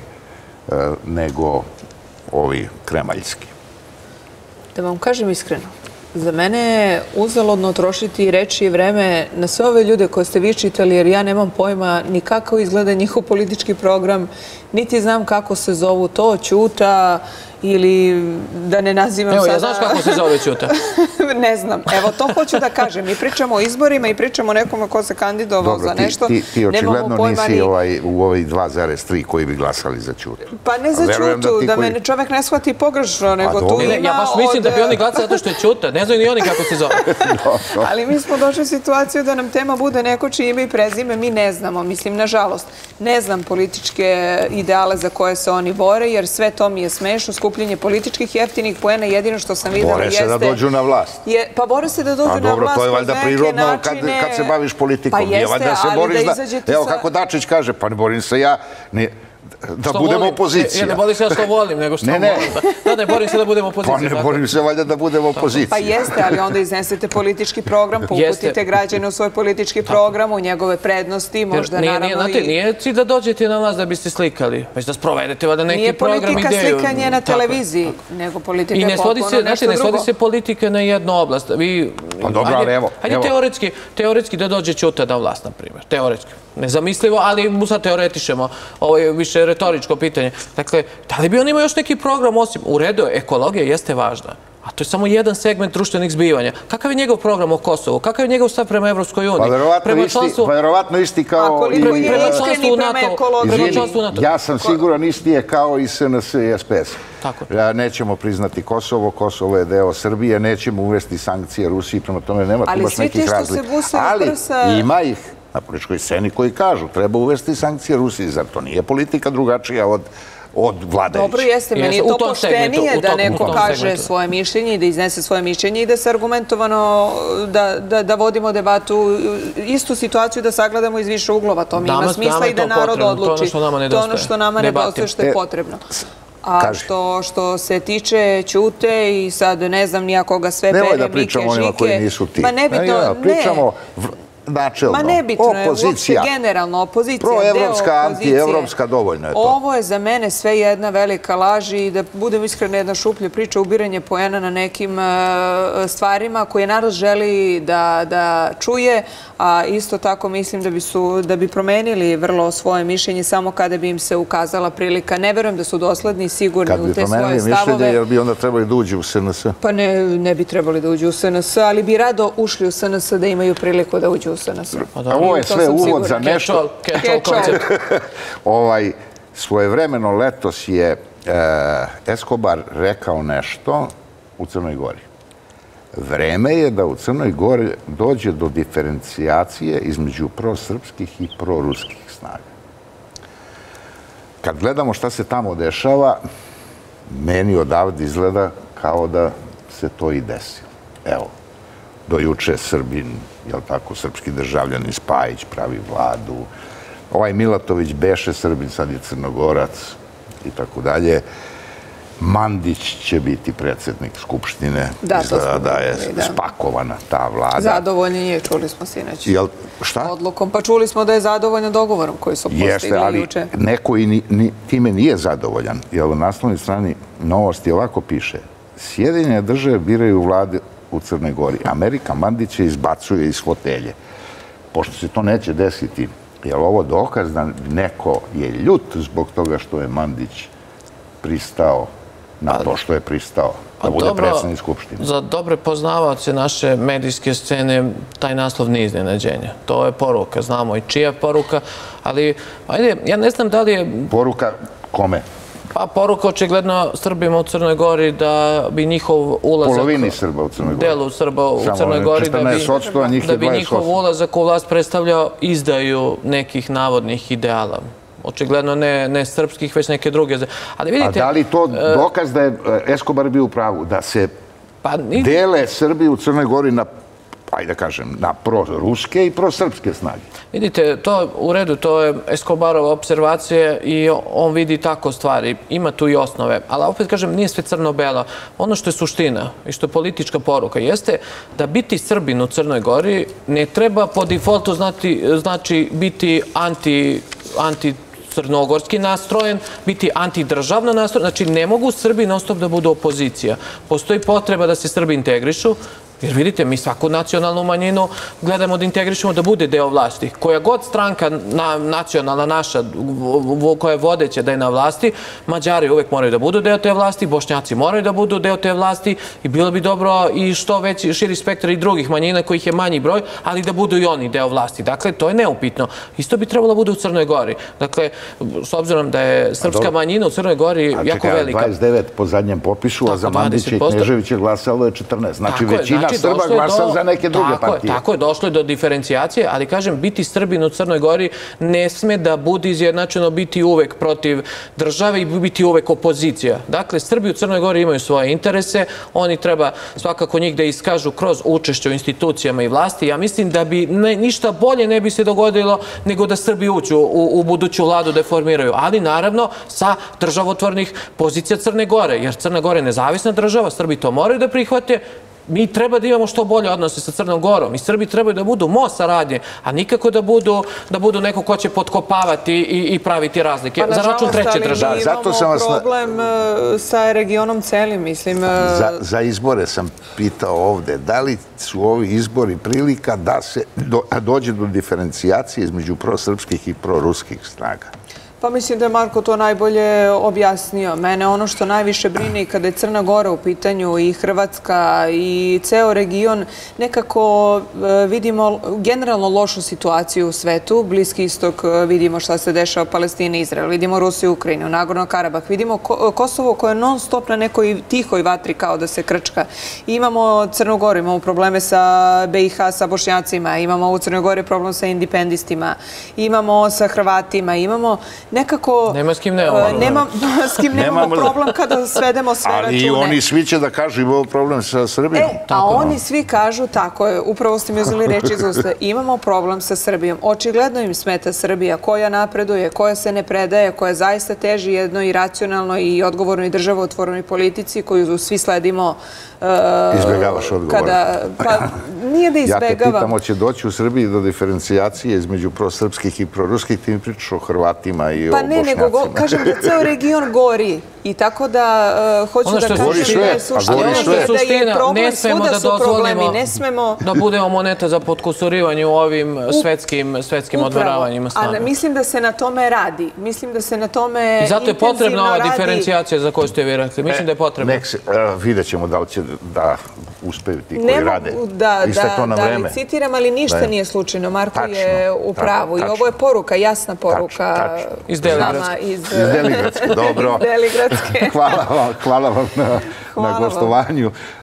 nego ovi kremaljski. Da vam kažem iskreno, za mene je uzaludno trošiti reči i vreme na sve ove ljude koje ste vi čitali, jer ja nemam pojma ni kako izgleda njihov politički program, niti znam kako se zovu to, Ćuta ili da ne nazivam sada... Evo, ja znaš kako se zove Ćuta? Ne znam. Evo, to hoću da kažem. Mi pričamo o izborima i pričamo o nekome ko se kandidovao za nešto. Dobro, ti očigledno nisi u ovih dva zarez tri koji bi glasali za Ćutu. Pa ne za Ćutu, da me čovek ne shvati pogrešno, nego tu ima... Ja baš mislim da bi oni glasali zato što je Ćuta. Ne znaju ni oni kako se zove. Ali mi smo došli u situaciju da nam tema bude neko čije ime i prezime. Mi ne znamo, mislim, nažalost. Ne znam političke ideale za koje se oni bore, jer sve to mi je smešno. Skupljenje političkih jeftinih poena, jedino što sam videla jeste... Bore se da dođu na vlast. Pa bore se da dođu na vlast. A dobro, to je valjda prirodno kad se baviš politikom. Pa jeste, ali da izađete sa... Evo kako Dačić kaže, pa ne borim se ja... Da budemo opozicija. Ja ne borim se ja što volim, nego što volim. Da, ne borim se da budemo opozicija. Pa ne borim se valjda da budemo opozicija. Pa jeste, ali onda iznesete politički program, uputite građane u svoj politički program, u njegove prednosti, možda naravno i... Znate, nije cilj da dođete na vlast da biste slikali, već da sprovedete valjda neki program, ideju. Nije politika slikanje na televiziji, nego politika je potpuno nešto drugo. I ne svodi se politika na jednu oblast. Pa dobro, ali evo. Hajde teoretski da dođe Ćuta na vlast, na primjer. Teoretski. Nezamislivo, ali mu sad teoretišemo. Ovo je više retoričko pitanje. Dakle, da li bi on imao još neki program osim u redu? Ekologija jeste važna. A to je samo jedan segment društvenih zbivanja. Kakav je njegov program o Kosovu? Kakav je njegov stav prema Evropskoj uniji? Pa verovatno isti kao... A koliko je iskreni prema ekologiji? Ja sam siguran istije kao i S N S i S P S. Nećemo priznati Kosovo, Kosovo je deo Srbije, nećemo uvesti sankcije Rusiji, prema tome nema tu baš nekih razlika. Ali svi ti što se buse u prsa... Ali ima ih na političkoj sceni koji kažu treba uvesti sankcije Rusiji. Zar to nije politika drugačija od od vladajući? Dobro jeste, meni je to poštenije da neko kaže svoje mišljenje i da iznese svoje mišljenje i da se argumentovano, da vodimo debatu, istu situaciju da sagledamo iz više uglova. To mi ima smisla i da narod odluči. To je ono što nama nedostaje, što je potrebno. A što se tiče Ćute i sad ne znam nija koga sve pere, Mike, Žike... Nemoj da pričamo onima koji nisu ti. Ma nebitno, ne. Pričamo načelno. Ma nebitno je, uopšte generalno, opozicija, deo opozicije. Proevropska, antievropska, dovoljno je to. Ovo je za mene sve jedna velika laž i da budem iskrena, jedna šuplja priča, ubiranje poena na nekim stvarima koje narod želi da čuje, a isto tako mislim da bi promenili vrlo svoje mišljenje samo kada bi im se ukazala prilika. Ne verujem da su dosledni i sigurni u te svoje stavove. Kad bi promenili mišljenje, jer bi onda trebali da uđu u S N S? Pa ne bi trebali da uđu u S N S, ali bi rado ušli u S N S da imaju priliku da uđu u S N S. Ovo je sve uvod za nešto. Svojevremeno letos je Escobar rekao nešto u Crnoj Gori. Vreme je da u Crnoj Gori dođe do diferencijacije između prosrpskih i proruskih snaga. Kad gledamo šta se tamo dešava, meni odavde izgleda kao da se to i desilo. Evo, do juče Srbin, jel tako, srpski državljanin Spajić pravi vladu, ovaj Milatović beše Srbin, sad je Crnogorac i tako dalje. Mandić će biti predsjednik Skupštine. Izgleda da je spakovana ta vlada. Zadovoljni je, čuli smo sinoć. Šta? Odlukom, pa čuli smo da je zadovoljan dogovorom koji su postigli juče. Jeste, ali neko i time nije zadovoljan. Jer u naslovnoj strani Novosti ovako piše: Sjedinjene države biraju vlade u Crnoj Gori. Amerika Mandića izbacuje iz fotelje. Pošto se to neće desiti, je li ovo dokaz da neko je ljut zbog toga što je Mandić pristao na to što je pristao da bude predsjednik Skupštine? Za dobre poznavaoce naše medijske scene taj naslov nije iznenađenje. To je poruka. Znamo i čija je poruka, ali ajde, ja ne znam da li je... Poruka kome? Pa poruka očigledno Srbima u Crnoj Gori da bi njihov ulazak... Polovini Srba u Crnoj Gori. Delu Srba u Crnoj Gori da bi njihov ulazak u vlast predstavljao izdaju nekih navodnih ideala. Očigledno ne srpskih, već neke druge. A da li to dokaz da je Escobar bio u pravu? Da se dele Srbi u Crnoj Gori na, ajde da kažem, na proruske i prosrpske snage? Vidite, to u redu, to je Escobarova observacija i on vidi tako stvari. Ima tu i osnove. Ali opet kažem, nije sve crno-belo. Ono što je suština i što je politička poruka jeste da biti Srbin u Crnoj Gori ne treba po defaultu znači biti anti anti crnogorski nastrojen, biti antidržavno nastrojen. Znači, ne mogu Srbi non stop da budu opozicija. Postoji potreba da se Srbi integrišu, jer vidite, mi svaku nacionalnu manjinu gledamo da integrišemo da bude deo vlasti. Koja god stranka nacionalna naša, koja je vodeća da je na vlasti, Mađari uvek moraju da budu deo te vlasti, Bošnjaci moraju da budu deo te vlasti i bilo bi dobro i što veći širi spektar i drugih manjina kojih je manji broj, ali da budu i oni deo vlasti. Dakle, to je neupitno. Isto bi trebalo da bude u Crnoj Gori. Dakle, s obzirom da je srpska manjina u Crnoj Gori jako velika. dvadeset devet po zadnjem popisu, a za Mandića i Kneževića glasalo je četrnaest. Znači, većina Srba glasa za neke druge partije. Tako je, došlo je do diferencijacije, ali kažem, biti Srbin u Crnoj Gori ne sme da bude izjednačeno biti uvek protiv države i biti uvek opozicija. Dakle, Srbi u Crnoj Gori imaju svoje interese, oni treba svakako njih da iskažu kroz učešće u institucijama i vlasti. Ja mislim da bi ništa bolje ne bi se dogodilo nego da Srbi uđu u buduću vladu da je formiraju. Ali, naravno, sa državotvornih pozicija Crne Gore, jer Crna Gora je nezavisna država, Srbi to moraju da prihvate. Mi treba da imamo što bolje odnose sa Crnom Gorom i Srbi trebaju da budu most saradnje, a nikako da budu neko ko će potkopavati i praviti razlike za račun treće države. Mi imamo problem sa regionom celim, mislim. Za izbore sam pitao ovde, da li su ovi izbori prilika da se dođe do diferencijacije između prosrpskih i proruskih snaga? Pa mislim da je Marko to najbolje objasnio. Mene ono što najviše brine i kada je Crna Gora u pitanju i Hrvatska i ceo region, nekako vidimo generalno lošu situaciju u svetu. Bliski istok vidimo šta se dešava Palestina i Izrael, vidimo Rusiju i Ukrajinu, Nagorno Karabah, vidimo Kosovo koje je non stop na nekoj tihoj vatri kao da se krčka. Imamo Crnu Goru, imamo probleme sa B i H, sa Bošnjacima, imamo u Crnoj Gori problem sa independistima, imamo sa Hrvatima, imamo nekako... Nema s kim nemamo. Nema s kim nemamo problem kada svedemo sve račune. Ali i oni svi će da kažu imamo problem sa Srbijom. E, a oni svi kažu, tako je, upravo ste mi uzeli reči iz usta, imamo problem sa Srbijom. Očigledno im smeta Srbija koja napreduje, koja se ne predaje, koja zaista teži jednoj racionalnoj i odgovornoj državotvornoj politici koju svi sledimo. Izbjegavaš odgovor. Pa nije da izbjegavam. Ja te pitam, hoće doći u Srbiji do diferencijacije između prosrpskih i proruskih, ti mi pričaš o Hrvatima i o Bošnjacima. Pa ne, nego kažem da ceo region gori i tako da hoću da kažem da je suština, ne smemo da dozvolimo da budemo moneta za potkusurivanje u ovim svetskim odmeravanjima snaga. Mislim da se na tome radi. Mislim da se na tome intenzivno radi. I zato je potrebna ova diferencijacija za koju ste vi rekli. Mislim da je potrebna. Vidjet ćemo da li će da uspeju ti koji rade. Da licitiram, ali ništa nije slučajno. Marko je u pravu. I ovo je poruka, jasna poruka. Iz Deligradske. Iz Deligradske, dobro. Hvala vam na gostovanju.